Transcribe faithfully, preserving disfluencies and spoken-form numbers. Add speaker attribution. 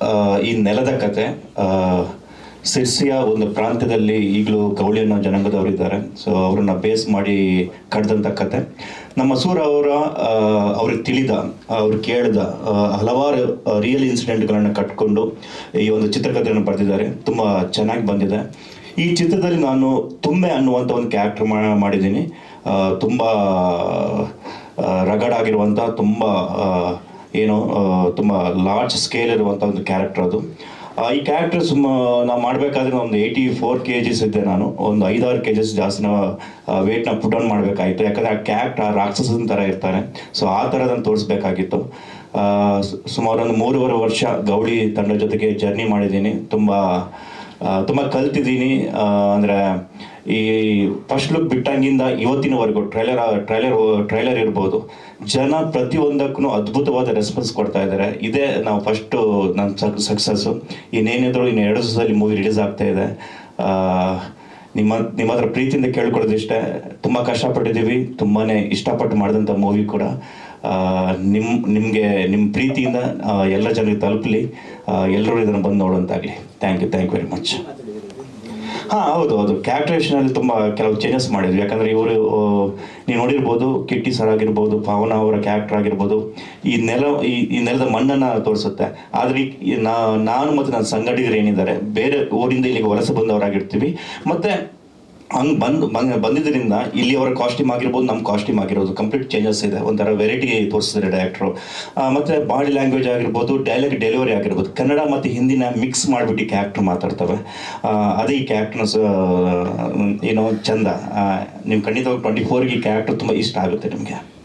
Speaker 1: ಈ ನೆಲದ ಕತೆ ಸಿರ್ಸಿಯ ಒಂದು ಪ್ರಾಂತ್ಯದಲ್ಲಿ ಈಗಲೂ ಗೌಳಿ ಅನ್ನೋ ಜನಾಂಗದವರಿದ್ದಾರೆ. ಸೊ ಅವರನ್ನ ಬೇಸ್ ಮಾಡಿ ಕಡ್ದಂಥ ಕತೆ. ನಮ್ಮ ಸೂರ್ ಅವರ ಅವ್ರಿಗೆ ತಿಳಿದ ಅವ್ರು ಕೇಳಿದ ಹಲವಾರು ರಿಯಲ್ ಇನ್ಸಿಡೆಂಟ್ಗಳನ್ನು ಕಟ್ಕೊಂಡು ಈ ಒಂದು ಚಿತ್ರಕಥೆಯನ್ನು ಬರೆದಿದ್ದಾರೆ. ತುಂಬ ಚೆನ್ನಾಗಿ ಬಂದಿದೆ. ಈ ಚಿತ್ರದಲ್ಲಿ ನಾನು ತುಂಬೆ ಅನ್ನುವಂಥ ಒಂದು ಕ್ಯಾರೆಕ್ಟರ್ ಮಾಡಿದ್ದೀನಿ. ತುಂಬ ರಗಡ್ ಆಗಿರುವಂಥ, ತುಂಬ ಏನು ತುಂಬ ಲಾರ್ಜ್ ಸ್ಕೇಲ್ ಇರುವಂಥ ಒಂದು ಕ್ಯಾರೆಕ್ಟರ್ ಅದು. ಈ ಕ್ಯಾರೆಕ್ಟರ್ ಸುಮ್ಮ ನಾವು ಮಾಡಬೇಕಾದ್ರೆ ಒಂದು ಏಯ್ಟಿ ಫೋರ್ ಕೆ ಜಿಸ್ ಇದ್ದೆ. ನಾನು ಒಂದು ಐದಾರು ಕೆ ಜಿಸ್ ಜಾಸ್ತಿ ನಾವು ವೇಟ್ನ ಪುಟ್ ಆನ್ ಮಾಡಬೇಕಾಗಿತ್ತು. ಯಾಕಂದರೆ ಆ ಕ್ಯಾರೆಕ್ಟರ್ ರಾಕ್ಷಸನ ಥರ ಇರ್ತಾನೆ. ಸೊ ಆ ಥರದನ್ನು ತೋರಿಸ್ಬೇಕಾಗಿತ್ತು. ಸುಮಾರು ಒಂದು ಮೂರುವರೆ ವರ್ಷ ಗೌಳಿ ತಂಡ ಜೊತೆಗೆ ಜರ್ನಿ ಮಾಡಿದ್ದೀನಿ. ತುಂಬ ತುಂಬ ಕಲ್ತಿದ್ದೀನಿ. ಅಂದರೆ ಈ ಫಸ್ಟ್ ಲುಕ್ ಬಿಟ್ಟಂಗಿಂದ ಇವತ್ತಿನವರೆಗೂ ಟ್ರೈಲರ್ ಟ್ರೈಲರ್ ಟ್ರೈಲರ್ ಇರ್ಬೋದು, ಜನ ಪ್ರತಿಯೊಂದಕ್ಕೂ ಅದ್ಭುತವಾದ ರೆಸ್ಪಾನ್ಸ್ ಕೊಡ್ತಾ ಇದ್ದಾರೆ. ಇದೇ ನಾವು ಫಸ್ಟು ನನ್ನ ಸಕ್ಸಸ್ಸು. ಇನ್ನೇನಿದ್ರು ಇನ್ನು ಎರಡು ದಿವಸದಲ್ಲಿ ಮೂವಿ ರಿಲೀಸ್ ಆಗ್ತಾ ಇದೆ. ನಿಮ್ಮ ನಿಮ್ಮ ಹತ್ರ ಪ್ರೀತಿಯಿಂದ ಕೇಳ್ಕೊಳ್ಳೋದಿಷ್ಟೇ, ತುಂಬ ಕಷ್ಟಪಟ್ಟಿದ್ದೀವಿ, ತುಂಬಾ ಇಷ್ಟಪಟ್ಟು ಮಾಡಿದಂಥ ಮೂವಿ ಕೂಡ ನಿಮ್ಮ ನಿಮಗೆ ನಿಮ್ಮ ಪ್ರೀತಿಯಿಂದ ಎಲ್ಲ ಜನರಿಗೆ ತಲುಪಲಿ, ಎಲ್ಲರೂ ಇದನ್ನು ಬಂದು ನೋಡುವಂತಾಗಲಿ. Thank you thank you very much. ಹಾಂ ಹೌದು ಹೌದು ಕ್ಯಾರೆಕ್ಟರೇಷನಲ್ಲಿ ತುಂಬ ಕೆಲವು ಚೇಂಜಸ್ ಮಾಡಿದ್ವಿ. ಯಾಕಂದರೆ ಇವರು ನೀವು ನೋಡಿರ್ಬೋದು, ಕಿಟ್ಟಿ ಸರ್ ಆಗಿರ್ಬೋದು, ಪಾವನ ಅವರ ಕ್ಯಾರೆಕ್ಟರ್ ಆಗಿರ್ಬೋದು, ಈ ನೆಲ ಈ ಈ ನೆಲದ ಮಣ್ಣನ್ನು ತೋರಿಸುತ್ತೆ. ಆದರೆ ನಾನು ಮತ್ತು ನನ್ನ ಸಂಗಡಿಗರು ಏನಿದ್ದಾರೆ ಬೇರೆ ಊರಿಂದ ಇಲ್ಲಿಗೆ ವಲಸೆ ಬಂದವರಾಗಿರ್ತೀವಿ. ಮತ್ತು ಹಂಗೆ ಬಂದು ಬಂದಿದ್ದರಿಂದ ಇಲ್ಲಿ ಅವರ ಕಾಸ್ಟ್ಯೂಮ್ ಆಗಿರ್ಬೋದು, ನಮ್ಮ ಕಾಸ್ಟ್ಯೂಮ್ ಆಗಿರ್ಬೋದು ಕಂಪ್ಲೀಟ್ ಚೇಂಜಸ್ ಇದೆ. ಒಂಥರ ವೆರೈಟಿ ತೋರಿಸಿದ್ದಾರೆ ಡೈರೆಕ್ಟ್ರು. ಮತ್ತು ಬಾಡಿ ಲ್ಯಾಂಗ್ವೇಜ್ ಆಗಿರ್ಬೋದು, ಡೈಲಾಗ್ ಡೆಲಿವರಿ ಆಗಿರ್ಬೋದು, ಕನ್ನಡ ಮತ್ತು ಹಿಂದಿನ ಮಿಕ್ಸ್ ಮಾಡಿಬಿಟ್ಟು ಕ್ಯಾರೆಕ್ಟ್ರ್ ಮಾತಾಡ್ತವೆ. ಅದೇ ಈ ಕ್ಯಾರೆಕ್ಟ್ರ್ನ ಏನೋ ಚಂದ. ನೀವು ಖಂಡಿತವಾಗಿ ಟ್ವೆಂಟಿ ಫೋರ್ಗೆ ಈ ಕ್ಯಾರೆಕ್ಟರ್ ತುಂಬ ಇಷ್ಟ ಆಗುತ್ತೆ ನಿಮಗೆ.